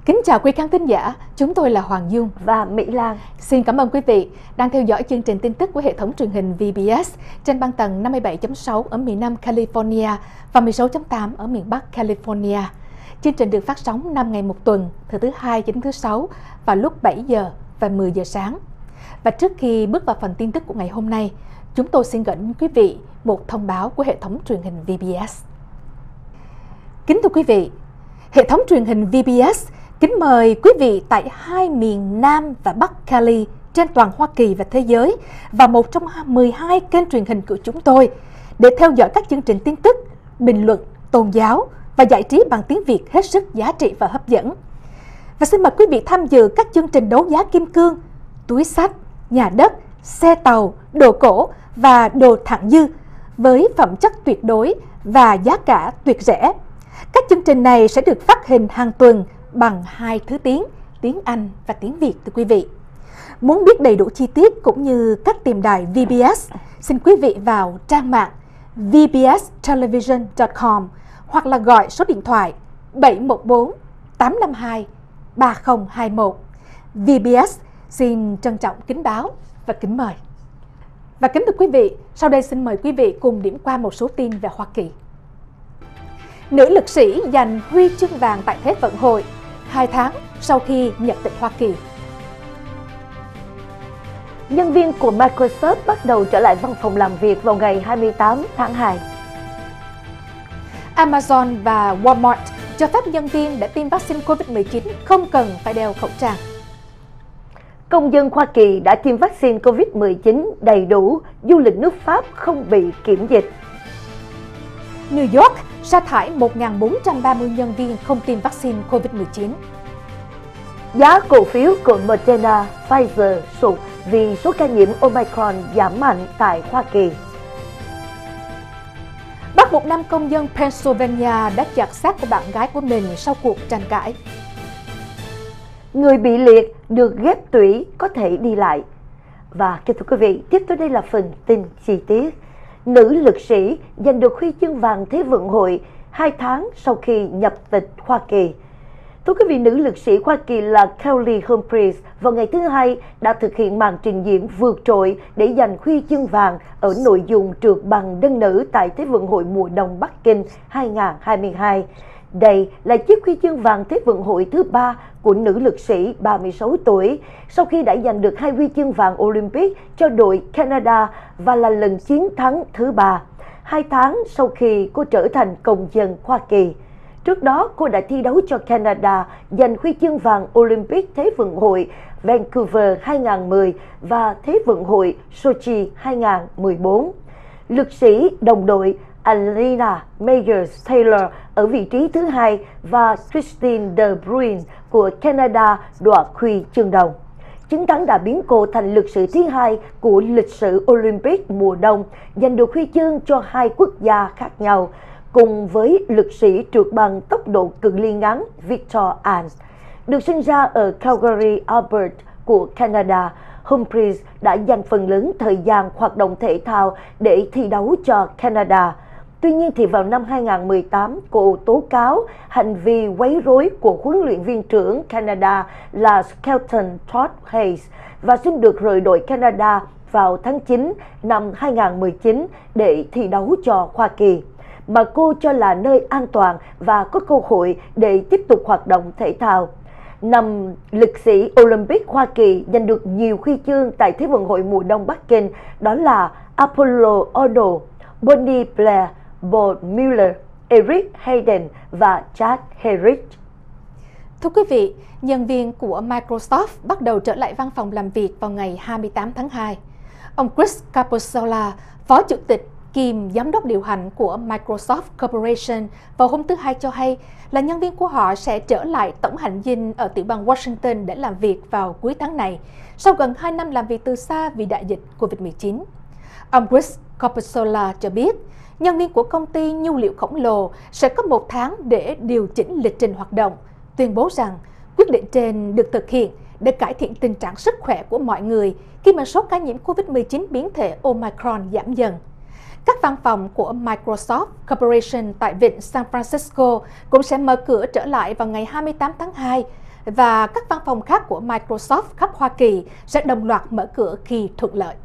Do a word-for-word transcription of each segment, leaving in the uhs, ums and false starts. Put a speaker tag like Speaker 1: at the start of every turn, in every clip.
Speaker 1: Kính chào quý khán thính giả, chúng tôi là Hoàng Dung
Speaker 2: và Mỹ Lan.
Speaker 1: Xin cảm ơn quý vị đang theo dõi chương trình tin tức của hệ thống truyền hình vê bê ét trên băng tần năm mươi bảy chấm sáu ở miền Nam California và mười sáu chấm tám ở miền Bắc California. Chương trình được phát sóng năm ngày một tuần, từ thứ hai đến thứ sáu vào lúc bảy giờ và mười giờ sáng. Và trước khi bước vào phần tin tức của ngày hôm nay, chúng tôi xin gửi đến quý vị một thông báo của hệ thống truyền hình vê bê ét. Kính thưa quý vị, hệ thống truyền hình vê bê ét kính mời quý vị tại hai miền Nam và Bắc Cali trên toàn Hoa Kỳ và thế giới và một trong mười hai kênh truyền hình của chúng tôi để theo dõi các chương trình tin tức, bình luận, tôn giáo và giải trí bằng tiếng Việt hết sức giá trị và hấp dẫn. Và xin mời quý vị tham dự các chương trình đấu giá kim cương, túi xách, nhà đất, xe tàu, đồ cổ và đồ thặng dư với phẩm chất tuyệt đối và giá cả tuyệt rẻ. Các chương trình này sẽ được phát hình hàng tuần bằng hai thứ tiếng, tiếng Anh và tiếng Việt thưa quý vị. Muốn biết đầy đủ chi tiết cũng như cách tìm đài vê bê ét, xin quý vị vào trang mạng vê bê ét television chấm com hoặc là gọi số điện thoại bảy một bốn tám năm hai ba không hai một. vê bê ét xin trân trọng kính báo và kính mời. Và kính thưa quý vị, sau đây xin mời quý vị cùng điểm qua một số tin về Hoa Kỳ. Nữ lực sĩ giành huy chương vàng tại Thế vận hội hai tháng sau khi nhập tịch Hoa Kỳ.
Speaker 2: Nhân viên của Microsoft bắt đầu trở lại văn phòng làm việc vào ngày hai mươi tám tháng hai.
Speaker 1: Amazon và Walmart cho phép nhân viên để tiêm vaccine covid mười chín không cần phải đeo khẩu trang.
Speaker 2: Công dân Hoa Kỳ đã tiêm vaccine covid mười chín đầy đủ, du lịch nước Pháp không bị kiểm dịch.
Speaker 1: New York sa thải một nghìn bốn trăm ba mươi nhân viên không tiêm vaccine covid mười chín.
Speaker 2: Giá cổ phiếu của Moderna, Pfizer sụt vì số ca nhiễm Omicron giảm mạnh tại Hoa Kỳ.
Speaker 1: Bắt một nam công dân Pennsylvania đã chặt xác của bạn gái của mình sau cuộc tranh cãi.
Speaker 2: Người bị liệt được ghép tủy có thể đi lại. Và kính thưa quý vị, tiếp tới đây là phần tin chi tiết. Nữ lực sĩ giành được huy chương vàng Thế vận hội hai tháng sau khi nhập tịch Hoa Kỳ. Thưa quý vị, nữ lực sĩ Hoa Kỳ là Kelly Humphreys vào ngày thứ Hai đã thực hiện màn trình diễn vượt trội để giành huy chương vàng ở nội dung trượt bằng đơn nữ tại Thế vận hội mùa đông Bắc Kinh hai nghìn không trăm hai mươi hai. Đây là chiếc huy chương vàng Thế vận hội thứ ba của nữ lực sĩ ba mươi sáu tuổi sau khi đã giành được hai huy chương vàng Olympic cho đội Canada và là lần chiến thắng thứ ba, hai tháng sau khi cô trở thành công dân Hoa Kỳ. Trước đó, cô đã thi đấu cho Canada giành huy chương vàng Olympic Thế vận hội Vancouver hai nghìn không trăm mười và Thế vận hội Sochi hai nghìn không trăm mười bốn. Lực sĩ đồng đội Alina Meyers-Taylor ở vị trí thứ hai và Christine De Bruyne của Canada đoạt huy chương đồng. Chiến thắng đã biến cô thành lực sĩ thứ hai của lịch sử Olympic mùa đông giành được huy chương cho hai quốc gia khác nhau, cùng với lực sĩ trượt bằng tốc độ cự ly ngắn Victor Ans. Được sinh ra ở Calgary, Alberta của Canada, Humphreys đã dành phần lớn thời gian hoạt động thể thao để thi đấu cho Canada. Tuy nhiên thì vào năm hai nghìn không trăm mười tám, cô tố cáo hành vi quấy rối của huấn luyện viên trưởng Canada là Skelton Todd Hayes và xin được rời đội Canada vào tháng chín năm hai nghìn không trăm mười chín để thi đấu cho Hoa Kỳ, mà cô cho là nơi an toàn và có cơ hội để tiếp tục hoạt động thể thao. Năm lực sĩ Olympic Hoa Kỳ giành được nhiều huy chương tại Thế vận hội mùa đông Bắc Kinh đó là Apollo Ono, Bonnie Blair, Bo Mueller, Eric Hayden và Chad Herrick.
Speaker 1: Thưa quý vị, nhân viên của Microsoft bắt đầu trở lại văn phòng làm việc vào ngày hai mươi tám tháng hai. Ông Chris Caposola, Phó Chủ tịch kiêm Giám đốc điều hành của Microsoft Corporation vào hôm thứ Hai cho hay là nhân viên của họ sẽ trở lại tổng hành dinh ở tiểu bang Washington để làm việc vào cuối tháng này, sau gần hai năm làm việc từ xa vì đại dịch covid mười chín. Ông Chris Caposola cho biết, nhân viên của công ty nhu liệu khổng lồ sẽ có một tháng để điều chỉnh lịch trình hoạt động, tuyên bố rằng quyết định trên được thực hiện để cải thiện tình trạng sức khỏe của mọi người khi mà số ca nhiễm covid mười chín biến thể Omicron giảm dần. Các văn phòng của Microsoft Corporation tại vịnh San Francisco cũng sẽ mở cửa trở lại vào ngày hai mươi tám tháng hai và các văn phòng khác của Microsoft khắp Hoa Kỳ sẽ đồng loạt mở cửa khi thuận lợi.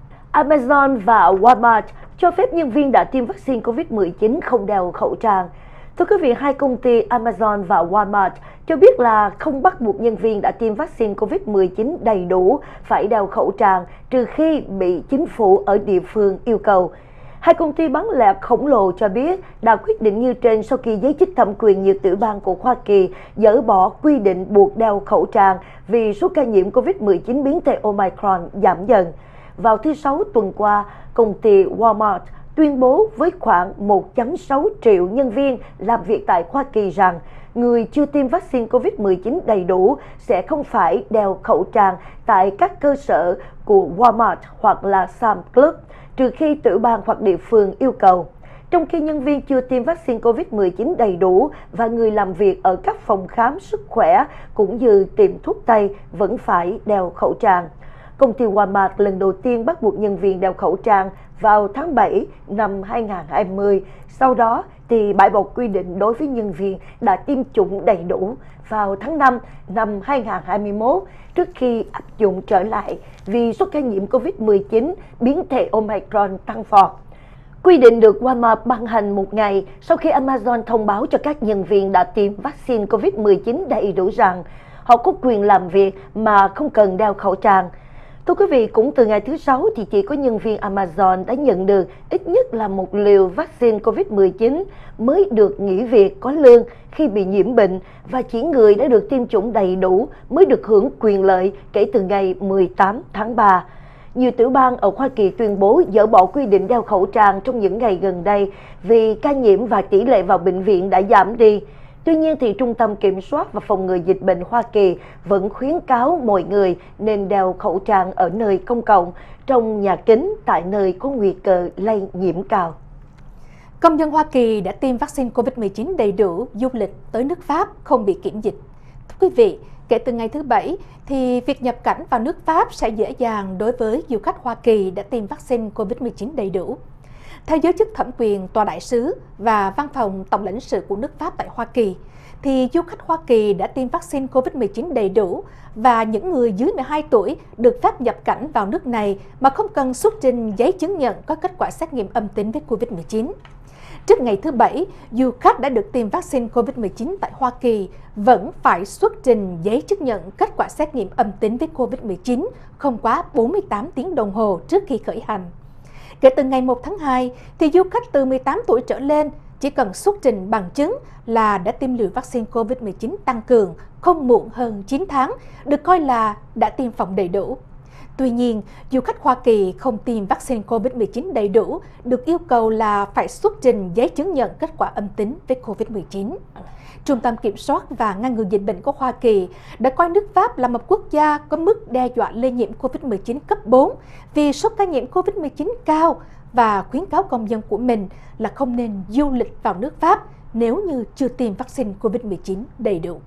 Speaker 2: Amazon và Walmart cho phép nhân viên đã tiêm vaccine Covid mười chín không đeo khẩu trang. Thưa quý vị, hai công ty Amazon và Walmart cho biết là không bắt buộc nhân viên đã tiêm vaccine Covid mười chín đầy đủ phải đeo khẩu trang trừ khi bị chính phủ ở địa phương yêu cầu. Hai công ty bán lẻ khổng lồ cho biết đã quyết định như trên sau khi giới chức thẩm quyền nhiều tiểu bang của Hoa Kỳ dỡ bỏ quy định buộc đeo khẩu trang vì số ca nhiễm Covid mười chín biến thể Omicron giảm dần. Vào thứ Sáu tuần qua, công ty Walmart tuyên bố với khoảng một phẩy sáu triệu nhân viên làm việc tại Hoa Kỳ rằng người chưa tiêm vaccine Covid mười chín đầy đủ sẽ không phải đeo khẩu trang tại các cơ sở của Walmart hoặc là Sam's Club, trừ khi tiểu bang hoặc địa phương yêu cầu. Trong khi nhân viên chưa tiêm vaccine Covid mười chín đầy đủ và người làm việc ở các phòng khám sức khỏe cũng như tiệm thuốc tây vẫn phải đeo khẩu trang. Công ty Walmart lần đầu tiên bắt buộc nhân viên đeo khẩu trang vào tháng bảy năm hai nghìn không trăm hai mươi. Sau đó thì bãi bỏ quy định đối với nhân viên đã tiêm chủng đầy đủ vào tháng năm năm hai nghìn không trăm hai mươi mốt trước khi áp dụng trở lại vì số ca nhiễm Covid mười chín biến thể Omicron tăng vọt. Quy định được Walmart ban hành một ngày sau khi Amazon thông báo cho các nhân viên đã tiêm vaccine Covid mười chín đầy đủ rằng họ có quyền làm việc mà không cần đeo khẩu trang. Thưa quý vị, cũng từ ngày thứ Sáu thì chỉ có nhân viên Amazon đã nhận được ít nhất là một liều vaccine Covid mười chín mới được nghỉ việc có lương khi bị nhiễm bệnh và chỉ người đã được tiêm chủng đầy đủ mới được hưởng quyền lợi kể từ ngày mười tám tháng ba. Nhiều tiểu bang ở Hoa Kỳ tuyên bố dỡ bỏ quy định đeo khẩu trang trong những ngày gần đây vì ca nhiễm và tỷ lệ vào bệnh viện đã giảm đi. Tuy nhiên thì Trung tâm Kiểm soát và Phòng ngừa Dịch bệnh Hoa Kỳ vẫn khuyến cáo mọi người nên đeo khẩu trang ở nơi công cộng, trong nhà kính, tại nơi có nguy cơ lây nhiễm cao.
Speaker 1: Công dân Hoa Kỳ đã tiêm vaccine Covid mười chín đầy đủ du lịch tới nước Pháp không bị kiểm dịch. Thưa quý vị, kể từ ngày thứ Bảy, thì việc nhập cảnh vào nước Pháp sẽ dễ dàng đối với du khách Hoa Kỳ đã tiêm vaccine Covid mười chín đầy đủ. Theo giới chức thẩm quyền, tòa đại sứ và văn phòng tổng lãnh sự của nước Pháp tại Hoa Kỳ, thì du khách Hoa Kỳ đã tiêm vaccine Covid mười chín đầy đủ và những người dưới mười hai tuổi được phép nhập cảnh vào nước này mà không cần xuất trình giấy chứng nhận có kết quả xét nghiệm âm tính với Covid mười chín. Trước ngày thứ Bảy, du khách đã được tiêm vaccine Covid mười chín tại Hoa Kỳ vẫn phải xuất trình giấy chứng nhận kết quả xét nghiệm âm tính với Covid mười chín không quá bốn mươi tám tiếng đồng hồ trước khi khởi hành. Kể từ ngày một tháng hai, thì du khách từ mười tám tuổi trở lên chỉ cần xuất trình bằng chứng là đã tiêm liều vaccine Covid mười chín tăng cường không muộn hơn chín tháng, được coi là đã tiêm phòng đầy đủ. Tuy nhiên, du khách Hoa Kỳ không tiêm vaccine Covid mười chín đầy đủ được yêu cầu là phải xuất trình giấy chứng nhận kết quả âm tính với Covid mười chín. Trung tâm Kiểm soát và Ngăn ngừa Dịch bệnh của Hoa Kỳ đã coi nước Pháp là một quốc gia có mức đe dọa lây nhiễm Covid mười chín cấp bốn vì số ca nhiễm Covid mười chín cao và khuyến cáo công dân của mình là không nên du lịch vào nước Pháp nếu như chưa tiêm vaccine Covid mười chín đầy đủ.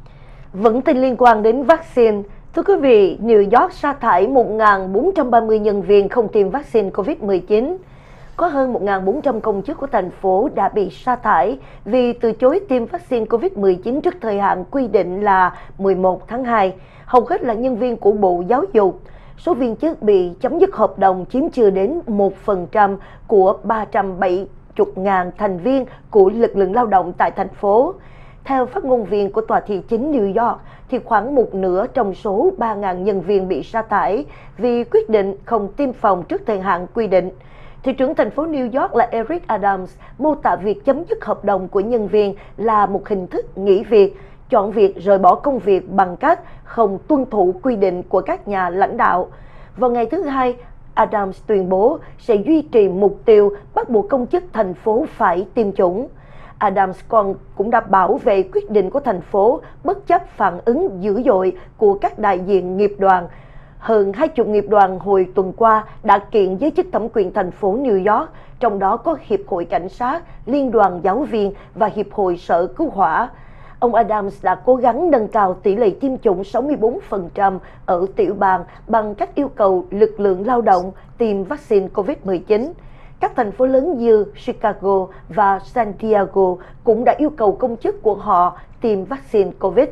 Speaker 2: Vẫn tin liên quan đến vaccine. Thưa quý vị, New York sa thải một nghìn bốn trăm ba mươi nhân viên không tiêm vaccine Covid mười chín. Có hơn một nghìn bốn trăm công chức của thành phố đã bị sa thải vì từ chối tiêm vaccine Covid mười chín trước thời hạn quy định là mười một tháng hai. Hầu hết là nhân viên của Bộ Giáo dục. Số viên chức bị chấm dứt hợp đồng chiếm chưa đến một phần trăm của ba trăm bảy mươi nghìn thành viên của lực lượng lao động tại thành phố. Theo phát ngôn viên của tòa thị chính New York, thì khoảng một nửa trong số ba nghìn nhân viên bị sa thải vì quyết định không tiêm phòng trước thời hạn quy định. Thị trưởng thành phố New York là Eric Adams mô tả việc chấm dứt hợp đồng của nhân viên là một hình thức nghỉ việc, chọn việc rời bỏ công việc bằng cách không tuân thủ quy định của các nhà lãnh đạo. Vào ngày thứ Hai, Adams tuyên bố sẽ duy trì mục tiêu bắt buộc công chức thành phố phải tiêm chủng. Adams còn cũng đã bảo vệ quyết định của thành phố bất chấp phản ứng dữ dội của các đại diện nghiệp đoàn. Hơn hai mươi nghiệp đoàn hồi tuần qua đã kiện giới chức thẩm quyền thành phố New York, trong đó có Hiệp hội Cảnh sát, Liên đoàn Giáo viên và Hiệp hội Sở Cứu hỏa. Ông Adams đã cố gắng nâng cao tỷ lệ tiêm chủng sáu mươi bốn phần trăm ở tiểu bang bằng cách yêu cầu lực lượng lao động tiêm vaccine Covid mười chín. Các thành phố lớn như Chicago và San Diego cũng đã yêu cầu công chức của họ tiêm vaccine Covid.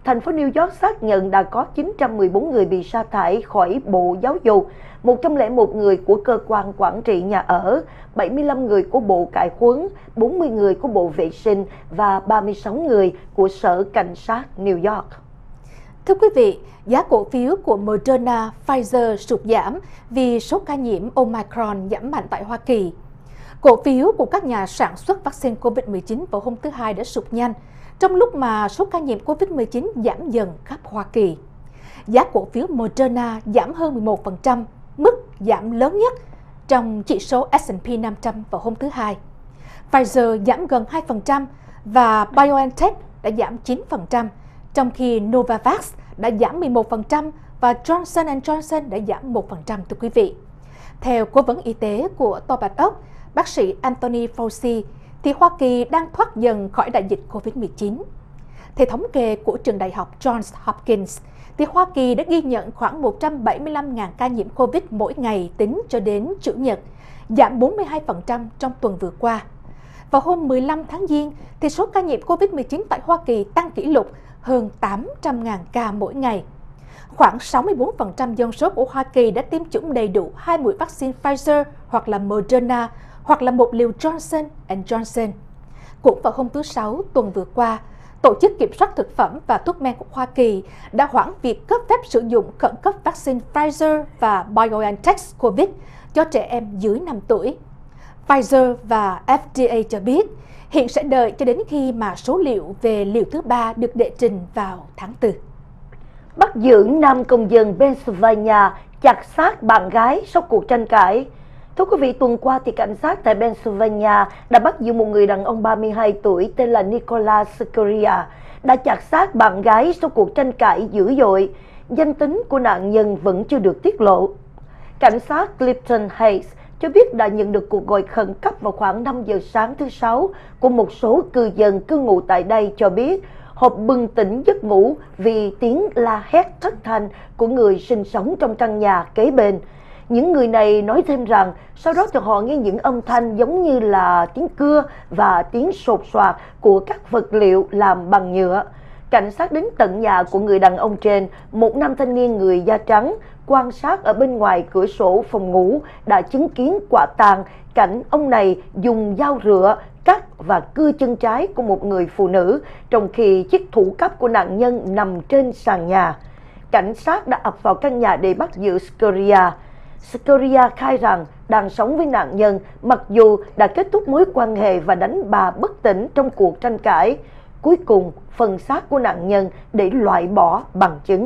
Speaker 2: thành phố New York xác nhận đã có chín trăm mười bốn người bị sa thải khỏi Bộ Giáo dục, một trăm lẻ một người của Cơ quan Quản trị Nhà ở, bảy mươi lăm người của Bộ Cải huấn, bốn mươi người của Bộ Vệ sinh và ba mươi sáu người của Sở Cảnh sát New York.
Speaker 1: Thưa quý vị, giá cổ phiếu của Moderna, Pfizer sụt giảm vì số ca nhiễm Omicron giảm mạnh tại Hoa Kỳ. Cổ phiếu của các nhà sản xuất vaccine Covid mười chín vào hôm thứ Hai đã sụt nhanh, trong lúc mà số ca nhiễm Covid mười chín giảm dần khắp Hoa Kỳ. Giá cổ phiếu Moderna giảm hơn mười một phần trăm, mức giảm lớn nhất trong chỉ số S and P năm trăm vào hôm thứ Hai. Pfizer giảm gần hai phần trăm và BioNTech đã giảm chín phần trăm, trong khi Novavax đã giảm mười một phần trăm và Johnson and Johnson đã giảm một phần trăm, thưa quý vị. Theo Cố vấn Y tế của Tòa Bạch Ốc, bác sĩ Anthony Fauci, thì Hoa Kỳ đang thoát dần khỏi đại dịch Covid mười chín. Theo thống kê của trường đại học Johns Hopkins, thì Hoa Kỳ đã ghi nhận khoảng một trăm bảy mươi lăm nghìn ca nhiễm Covid mỗi ngày tính cho đến Chủ nhật, giảm bốn mươi hai phần trăm trong tuần vừa qua. Vào hôm mười lăm tháng Giêng, thì số ca nhiễm Covid mười chín tại Hoa Kỳ tăng kỷ lục hơn tám trăm nghìn ca mỗi ngày. Khoảng sáu mươi bốn phần trăm dân số của Hoa Kỳ đã tiêm chủng đầy đủ hai mũi vaccine Pfizer hoặc là Moderna hoặc là một liều Johnson and Johnson. Cũng vào hôm thứ Sáu tuần vừa qua, Tổ chức Kiểm soát Thực phẩm và Thuốc men của Hoa Kỳ đã hoãn việc cấp phép sử dụng khẩn cấp vaccine Pfizer và BioNTech COVID cho trẻ em dưới năm tuổi. Pfizer và F D A cho biết hiện sẽ đợi cho đến khi mà số liệu về liều thứ ba được đệ trình vào tháng tư.
Speaker 2: Bắt giữ nam công dân Pennsylvania chặt xác bạn gái sau cuộc tranh cãi. Thưa quý vị, tuần qua thì cảnh sát tại Pennsylvania đã bắt giữ một người đàn ông ba mươi hai tuổi tên là Nicholas Scoria đã chặt xác bạn gái sau cuộc tranh cãi dữ dội. Danh tính của nạn nhân vẫn chưa được tiết lộ. Cảnh sát Clifton Heights cho biết đã nhận được cuộc gọi khẩn cấp vào khoảng năm giờ sáng thứ Sáu của một số cư dân cư ngụ tại đây cho biết họ bừng tỉnh giấc ngủ vì tiếng la hét thất thanh của người sinh sống trong căn nhà kế bên. Những người này nói thêm rằng sau đó thì họ nghe những âm thanh giống như là tiếng cưa và tiếng sột soạt của các vật liệu làm bằng nhựa. Cảnh sát đến tận nhà của người đàn ông trên, một nam thanh niên người da trắng, quan sát ở bên ngoài cửa sổ phòng ngủ đã chứng kiến quả tang cảnh ông này dùng dao rựa cắt và cưa chân trái của một người phụ nữ, trong khi chiếc thủ cấp của nạn nhân nằm trên sàn nhà. Cảnh sát đã ập vào căn nhà để bắt giữ Scoria. Scoria khai rằng đang sống với nạn nhân mặc dù đã kết thúc mối quan hệ và đánh bà bất tỉnh trong cuộc tranh cãi. Cuối cùng, phần xác của nạn nhân để loại bỏ bằng chứng.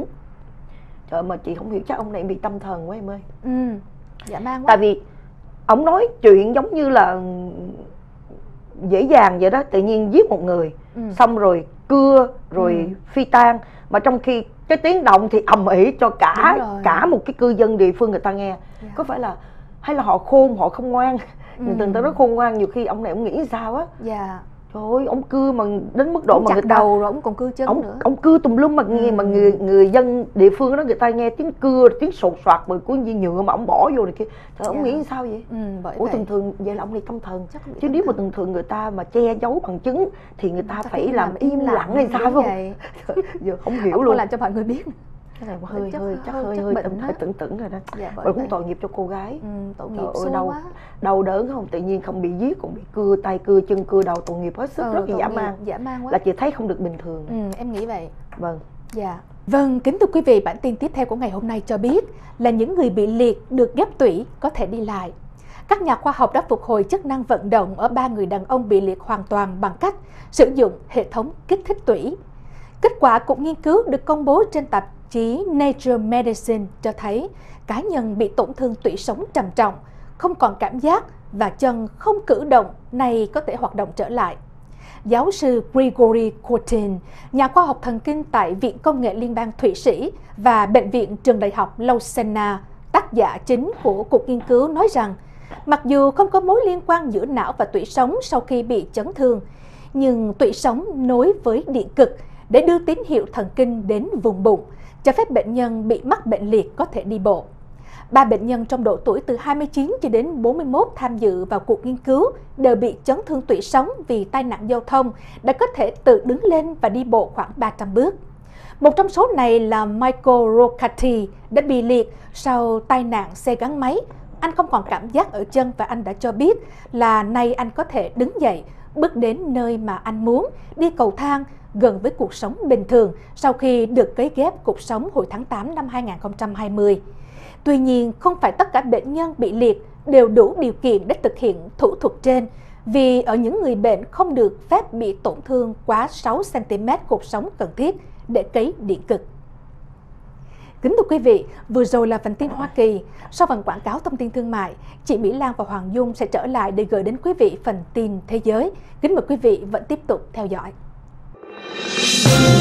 Speaker 2: Trời mà chị không hiểu, chắc ông này bị tâm thần quá em ơi.
Speaker 1: Ừ, dạ mang quá.
Speaker 2: Tại vì ông nói chuyện giống như là dễ dàng vậy đó, tự nhiên giết một người, ừ. xong rồi cưa, rồi ừ. phi tang. Mà trong khi cái tiếng động thì ầm ĩ cho cả cả một cái cư dân địa phương người ta nghe. Yeah. Có phải là hay là họ khôn, họ không ngoan? Ừ. Người ta nói khôn ngoan, nhiều khi ông này ông nghĩ sao á.
Speaker 1: Dạ.
Speaker 2: Trời ơi, ông cưa mà đến mức độ ông mà người ta
Speaker 1: đầu rồi ông còn cưa chân
Speaker 2: ông,
Speaker 1: nữa.
Speaker 2: Ông cưa tùm lum mà nghe ừ. mà người người dân địa phương đó người ta nghe tiếng cưa, tiếng sột soạt bởi của viên nhựa mà ông bỏ vô này kia. Trời, ông yeah. nghĩ sao vậy?
Speaker 1: Ừ, bởi
Speaker 2: Ủa
Speaker 1: vậy.
Speaker 2: thường thường vậy là ông này tâm thần. Chứ nếu mà thường thường người ta mà che giấu bằng chứng thì người ta Chắc phải làm im lặng hay sao không? Giờ không hiểu
Speaker 1: ông
Speaker 2: luôn.
Speaker 1: Làm cho mọi người biết.
Speaker 2: Cái này hơi chắc hơi chắc hơi hơi, hơi, hơi tưởng tưởng rồi đó.
Speaker 1: Dạ,
Speaker 2: rồi cũng tội nghiệp cho cô gái.
Speaker 1: Ừ, tội nghiệp
Speaker 2: ơi, đau,
Speaker 1: quá.
Speaker 2: Đau đớn không? Tự nhiên không bị giết cũng bị cưa tay cưa chân cưa đầu, tội nghiệp hết sức. Ừ, rất là dã man.
Speaker 1: Dã man quá.
Speaker 2: Là chị thấy không được bình thường.
Speaker 1: Ừ, em nghĩ vậy.
Speaker 2: Vâng.
Speaker 1: Dạ. Vâng, kính thưa quý vị, bản tin tiếp theo của ngày hôm nay cho biết là những người bị liệt được ghép tủy có thể đi lại. Các nhà khoa học đã phục hồi chức năng vận động ở ba người đàn ông bị liệt hoàn toàn bằng cách sử dụng hệ thống kích thích tủy. Kết quả cuộc nghiên cứu được công bố trên tạp chí Nature Medicine cho thấy cá nhân bị tổn thương tủy sống trầm trọng, không còn cảm giác và chân không cử động này có thể hoạt động trở lại. Giáo sư Gregory Courtin, nhà khoa học thần kinh tại Viện Công nghệ Liên bang Thụy Sĩ và Bệnh viện Trường Đại học Lausanne, tác giả chính của cuộc nghiên cứu nói rằng mặc dù không có mối liên quan giữa não và tủy sống sau khi bị chấn thương, nhưng tủy sống nối với điện cực để đưa tín hiệu thần kinh đến vùng bụng, cho phép bệnh nhân bị mắc bệnh liệt có thể đi bộ. Ba bệnh nhân trong độ tuổi từ hai mươi chín cho đến bốn mươi mốt tham dự vào cuộc nghiên cứu đều bị chấn thương tủy sống vì tai nạn giao thông, đã có thể tự đứng lên và đi bộ khoảng ba trăm bước. Một trong số này là Michael Rocati đã bị liệt sau tai nạn xe gắn máy. Anh không còn cảm giác ở chân và anh đã cho biết là nay anh có thể đứng dậy, bước đến nơi mà anh muốn, đi cầu thang gần với cuộc sống bình thường sau khi được cấy ghép cột sống hồi tháng tám năm hai nghìn không trăm hai mươi. Tuy nhiên, không phải tất cả bệnh nhân bị liệt đều đủ điều kiện để thực hiện thủ thuật trên, vì ở những người bệnh không được phép bị tổn thương quá sáu xăng ti mét cột sống cần thiết để cấy điện cực. Kính thưa quý vị, vừa rồi là phần tin Hoa Kỳ. Sau phần quảng cáo thông tin thương mại, chị Mỹ Lan và Hoàng Dung sẽ trở lại để gửi đến quý vị phần tin thế giới. Kính mời quý vị vẫn tiếp tục theo dõi.